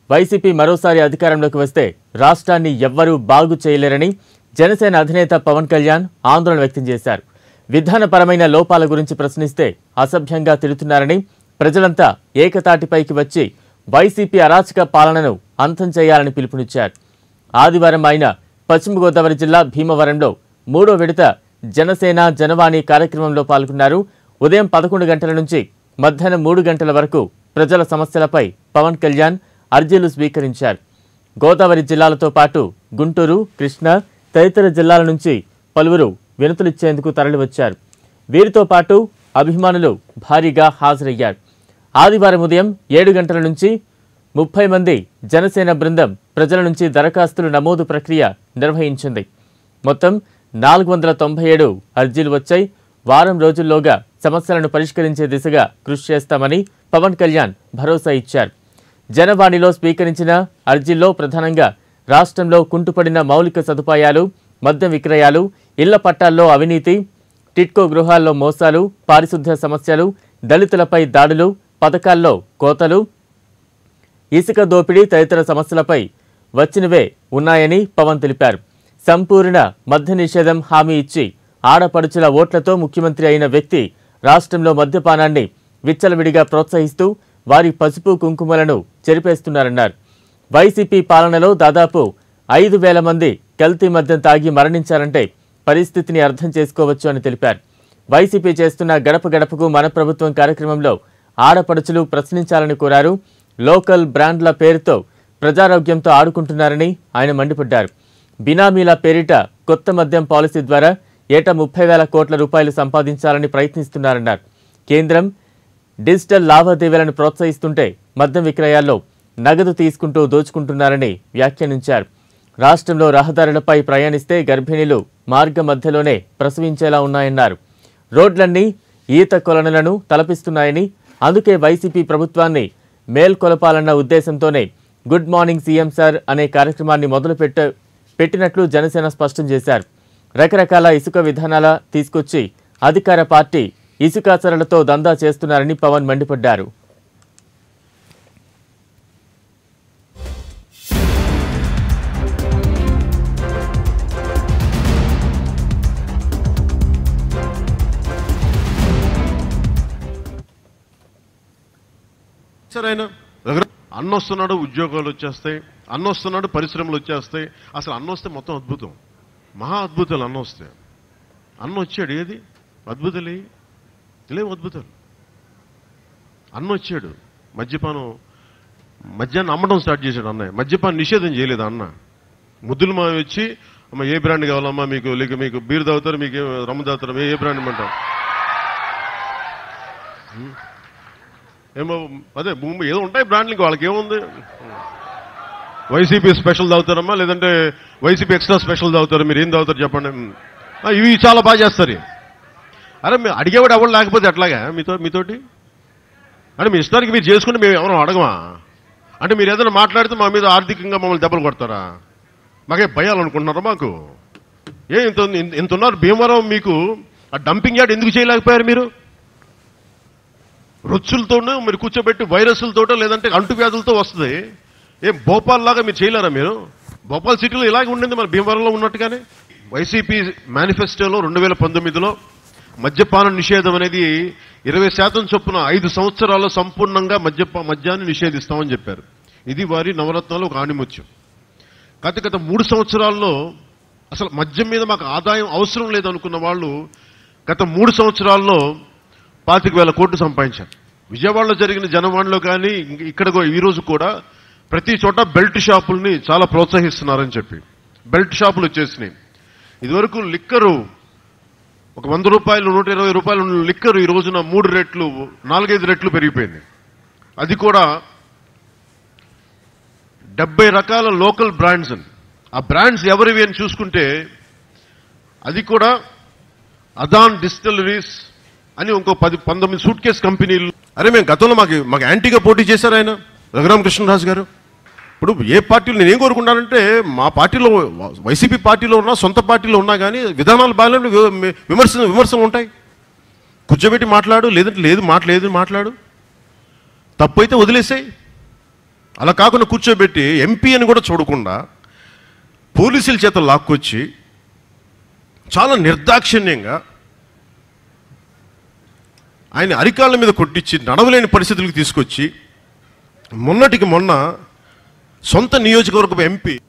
YCP మరోసారి అధికారంలోకి వస్తే రాష్ట్రాన్ని ఎవ్వరూ బాగు చేయలేరని జనసేన అధినేత పవన్ కళ్యాణ్ ఆందోళన వ్యక్తం చేశారు. విధానపరమైన లోపాల గురించి ప్రశ్నిస్తే అసభ్యంగా తిడుతున్నారని, ప్రజలంతా ఏకతాటిపైకి వచ్చి వైసీపీ అరాచక పాలనను అంతం చేయాలని పిలుపునిచ్చారు. ఆదివారం ఆయన పశ్చిమ గోదావరి జిల్లా భీమవరంలో 3వ విడత జనసేన జనవాణి కార్యక్రమంలో పాల్గొన్నారు. ఉదయం 11 గంటల నుంచి మధ్యాహ్నం 3 గంటల వరకు ప్రజల సమస్యలపై పవన్ కళ్యాణ్ అర్జీలు స్వీకరించారు. గోదావరి జిల్లాలతో పాటు గుంటూరు, కృష్ణా తదితర జిల్లాల నుంచి పలువురు వినతులిచ్చేందుకు తరలివచ్చారు. వీరితో పాటు అభిమానులు భారీగా హాజరయ్యారు. ఆదివారం ఉదయం 7 గంటల నుంచి 30 మంది జనసేన బృందం ప్రజల నుంచి దరఖాస్తుల నమోదు ప్రక్రియ నిర్వహించింది. మొత్తం 497 అర్జీలు వచ్చాయి. వారం రోజుల్లోగా సమస్యలను పరిష్కరించే దిశగా కృషి చేస్తామని పవన్ కళ్యాణ్ భరోసా ఇచ్చారు. జనవాణిలో స్వీకరించిన అర్జీల్లో ప్రధానంగా రాష్ట్రంలో కుంటుపడిన మౌలిక సదుపాయాలు, మద్యం విక్రయాలు, ఇళ్ల పట్టాల్లో అవినీతి, టిట్కో గృహాల్లో మోసాలు, పారిశుద్ధ్య సమస్యలు, దళితులపై దాడులు, పథకాల్లో కోతలు, ఇసుక దోపిడీ తదితర సమస్యలపై వచ్చినవే ఉన్నాయని పవన్ తెలిపారు. సంపూర్ణ మద్య నిషేధం హామీ ఇచ్చి ఆడపడుచుల ఓట్లతో ముఖ్యమంత్రి అయిన వ్యక్తి రాష్ట్రంలో మద్యపానాన్ని విచ్చలవిడిగా ప్రోత్సహిస్తూ వారి పసుపు కుంకుమలను చెరిపేస్తున్నారన్నారు. వైసీపీ పాలనలో దాదాపు 5,000 మంది కల్తీ మద్యం తాగి మరణించారంటే పరిస్థితిని అర్థం చేసుకోవచ్చు అని తెలిపారు. వైసీపీ చేస్తున్న గడప గడపకు మన ప్రభుత్వం కార్యక్రమంలో ఆడపడుచులు ప్రశ్నించాలని కోరారు. లోకల్ బ్రాండ్ల పేరుతో ప్రజారోగ్యంతో ఆడుకుంటున్నారని ఆయన మండిపడ్డారు. బినామీల పేరిట కొత్త మద్యం పాలసీ ద్వారా ఏటా 30,000 కోట్ల రూపాయలు సంపాదించాలని ప్రయత్నిస్తున్నారన్నారు. కేంద్రం డిజిటల్ లావాదేవీలను ప్రోత్సహిస్తుంటే మద్యం విక్రయాల్లో నగదు తీసుకుంటూ దోచుకుంటున్నారని వ్యాఖ్యానించారు. రాష్ట్రంలో రహదారులపై ప్రయాణిస్తే గర్భిణీలు మార్గ మధ్యలోనే ప్రసవించేలా ఉన్నాయన్నారు. రోడ్లన్నీ ఈత కొలనులను తలపిస్తున్నాయని, అందుకే వైసీపీ ప్రభుత్వాన్ని మేల్కొలపాలన్న ఉద్దేశంతోనే గుడ్ మార్నింగ్ సీఎం సార్ అనే కార్యక్రమాన్ని పెట్టినట్లు జనసేన స్పష్టం చేశారు. రకరకాల ఇసుక విధానాల తీసుకొచ్చి అధికార పార్టీ ఇసుకాచరలతో దందా చేస్తున్నారని పవన్ మండిపడ్డారు. అన్న వస్తున్నాడు, ఉద్యోగాలు వచ్చేస్తాయి, అన్న వస్తున్నాడు, పరిశ్రమలు వచ్చేస్తాయి. అసలు అన్న వస్తే మొత్తం అద్భుతం, మహా అద్భుతాలు. అన్న వస్తే అన్న వచ్చాడు, ఏది అద్భుతాలు లేవు, అద్భుతాలు. అన్న వచ్చాడు, మద్యాన్ని అమ్మడం స్టార్ట్ చేశాడు. అన్నయ్య మద్యపానం నిషేధం చేయలేదు. అన్న ముద్దులు మా వచ్చి అమ్మ ఏ బ్రాండ్ కావాలమ్మా మీకు, లేక మీకు బీర్ తాగుతారు, మీకు రమ్ము తాగుతారు, ఏ బ్రాండ్ ఇమ్మంటాం, ఏమో అదే ఏదో ఉంటాయి బ్రాండ్లకి, వాళ్ళకి ఏముంది. వైసీపీ స్పెషల్ తాగుతారమ్మా, లేదంటే వైసీపీ ఎక్స్ట్రా స్పెషల్ తాగుతారు, మీరు ఏం తాగుతారు చెప్పండి. ఇవి చాలా బాగా చేస్తారు. అరే మేము అడిగేవాడు ఎవరు లేకపోతే ఎట్లాగా మీతోటి అంటే మీ ఇష్టానికి మీరు చేసుకుంటే మేము ఎవరో అడగమా? అంటే మీరు ఏదైనా మాట్లాడితే మా మీద ఆర్థికంగా మమ్మల్ని దెబ్బలు కొడతారా? మాకే భయాలనుకుంటున్నారా? మాకు ఇంత ఉన్నారు భీమవరం, మీకు ఆ డంపింగ్ యార్డ్ ఎందుకు చేయలేకపోయారు? మీరు రొచ్చులతోనూ మీరు కూర్చోబెట్టి వైరస్లతోటో లేదంటే అంటువ్యాధులతో వస్తుంది. ఏం భోపాల్ లాగా మీరు చేయలేరా? మీరు భోపాల్ సిటీలో ఇలాగే ఉండింది, మన భీమవరంలో ఉన్నట్టుగానే. వైసీపీ మేనిఫెస్టోలో 2019లో మద్యపాన నిషేధం అనేది 20% చొప్పున 5 సంవత్సరాల్లో సంపూర్ణంగా మద్యాన్ని నిషేధిస్తామని చెప్పారు. ఇది వారి నవరత్నాలు ఒక ఆణిముత్యం. గత 3 సంవత్సరాల్లో అసలు మద్యం మీద మాకు ఆదాయం అవసరం లేదనుకున్న వాళ్ళు గత 3 సంవత్సరాల్లో 25,000 కోట్లు సంపాదించారు. విజయవాడలో జరిగిన జనవాణిలో కానీ ఇక్కడ ఈరోజు కూడా ప్రతి చోట బెల్ట్ షాపుల్ని చాలా ప్రోత్సహిస్తున్నారని చెప్పి బెల్ట్ షాపులు వచ్చేసినాయి. ఇదివరకు లిక్కరు ఒక 100 రూపాయలు 120 రూపాయలు లిక్కరు ఈ రోజున 3 రెట్లు 4-5 రెట్లు పెరిగిపోయింది. అది కూడా 70 రకాల లోకల్ బ్రాండ్స్. ఆ బ్రాండ్స్ ఎవరివి అని చూసుకుంటే అది కూడా అదాన్ డిస్టిలరీస్ అని ఇంకో 10-19 సూట్ కేస్ కంపెనీలు. అరే మేము గతంలో మాకు యాంటీగా పోటీ చేశారు ఆయన రఘురామకృష్ణరాజు గారు. ఇప్పుడు ఏ పార్టీలు నేనేం కోరుకుంటానంటే మా పార్టీలో వైసీపీ పార్టీలో ఉన్నా సొంత పార్టీలో ఉన్నా కానీ విధానాలు బాగానే విమర్శలు ఉంటాయి. కూర్చోబెట్టి మాట్లాడు, లేదంటే లేదు మాట్లాడు, తప్పు అయితే వదిలేసాయి. అలా కాకుండా కూర్చోబెట్టి ఎంపీ అని కూడా చూడకుండా పోలీసుల చేత లాక్కొచ్చి చాలా నిర్దాక్షిణ్యంగా ఆయన అరికాళ్ళ మీద కొట్టించి నడవలేని పరిస్థితులకు తీసుకొచ్చి మొన్నటికి మొన్న సొంత నియోజకవర్గపు ఎంపీ